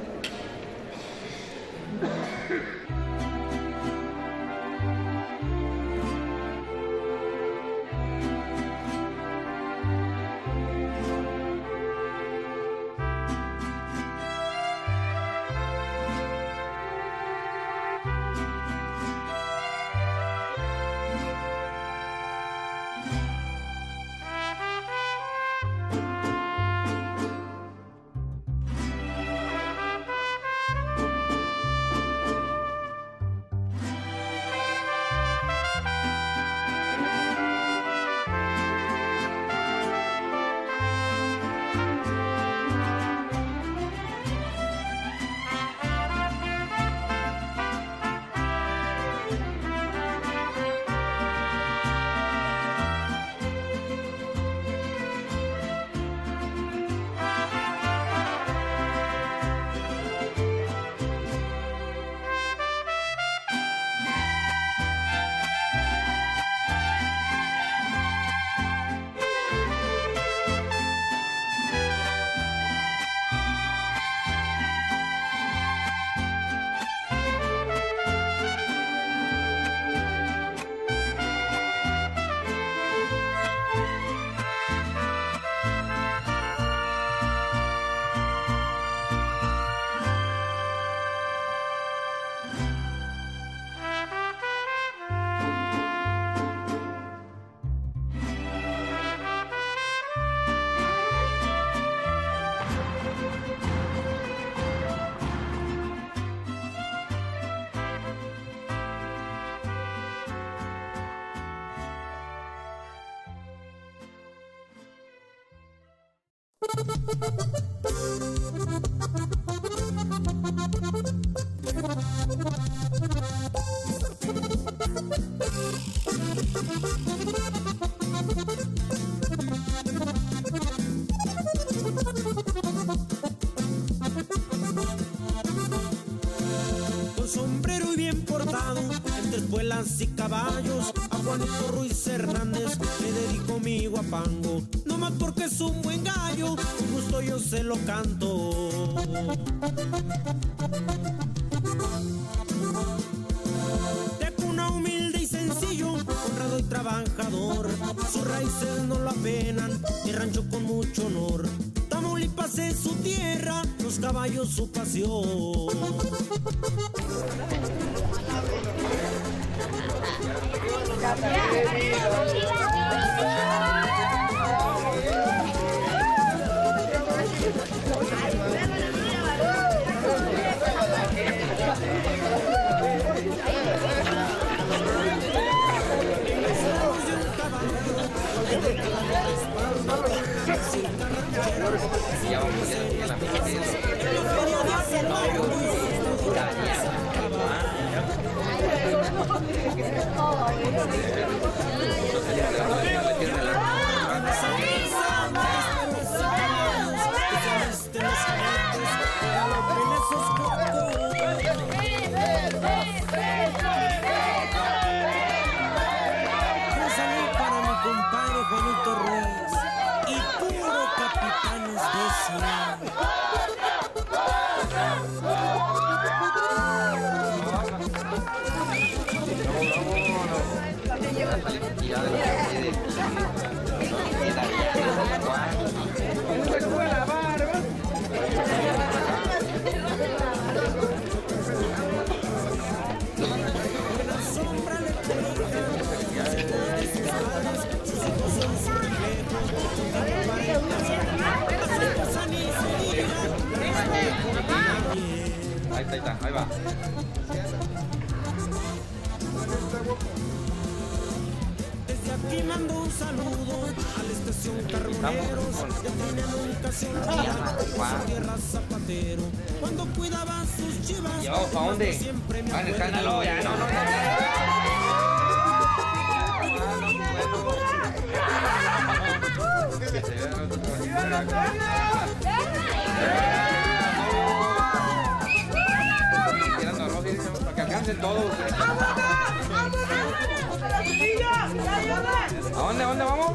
Speaker 1: Con sombrero y bien portado, entre espuelas y caballos, a Juanito Ruiz Hernández le dedico mi guapango. No más porque es un buen gallo, con gusto yo se lo canto. De cuna humilde y sencillo, honrado y trabajador, sus raíces no lo apenan, mi rancho con mucho honor. su tierra, los caballos su pasión.
Speaker 4: Ya vamos a la
Speaker 1: Un saludo para mi compadre Juanito Ruiz y puro Capitanes de Ciudad.
Speaker 4: Ahí está, ahí está, ahí va.
Speaker 1: Desde aquí mando un saludo a la estación Carboneros, ya tiene nunca se olvida su tierra Zapatero, cuando cuidaba sus chivas.
Speaker 4: ¿Y vamos para dónde?
Speaker 1: Siempre me
Speaker 4: Ah, en el escándalo, ya, no, no, no. Para que alcancen todos. ¿A dónde, a dónde vamos?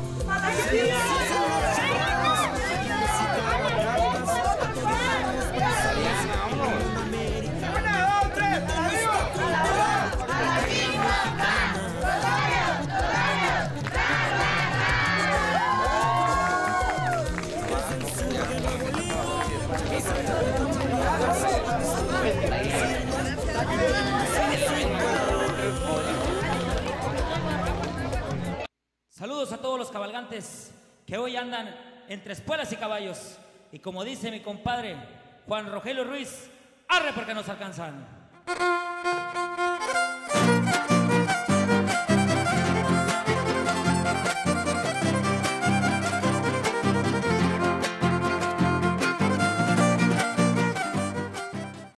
Speaker 2: Saludos a todos los cabalgantes que hoy andan entre espuelas y caballos. Y como dice mi compadre Juan Rogelio Ruiz, arre porque nos alcanzan.